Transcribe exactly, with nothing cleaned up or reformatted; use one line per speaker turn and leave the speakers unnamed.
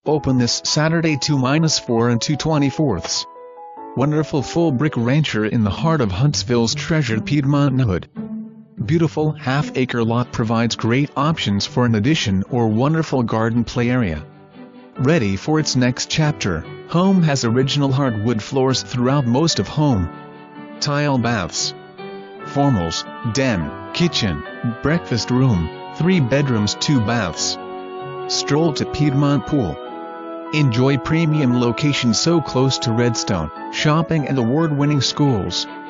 Open this Saturday two minus four and two twenty-fourths. Wonderful full brick rancher in the heart of Huntsville's treasured Piedmont N'hood. Beautiful half-acre lot provides great options for an addition or wonderful garden play area. Ready for its next chapter, home has original hardwood floors throughout most of home. Tile baths. Formals, den, kitchen, breakfast room, three bedrooms, two baths. Stroll to Piedmont Pool. Enjoy premium location so close to Redstone, shopping and award-winning schools.